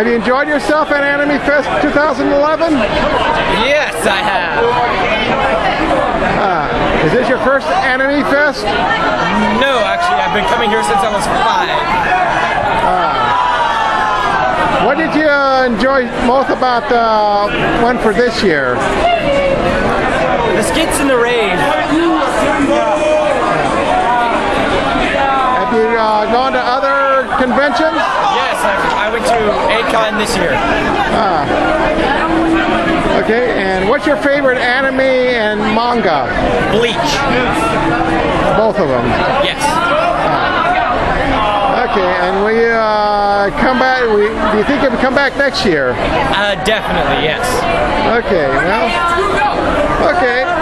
Have you enjoyed yourself at Animefest 2011? Yes, I have. Is this your first Animefest? No, actually, I've been coming here since I was 5. What did you enjoy most about the one for this year? The skits and the rave. Have you gone to other conventions? Yes, I went to ACon this year. Okay, and what's your favorite anime and manga? Bleach. Both of them? Yes. Okay, and will you come back? Do you think you'll come back next year? Definitely, yes. Okay, well, okay.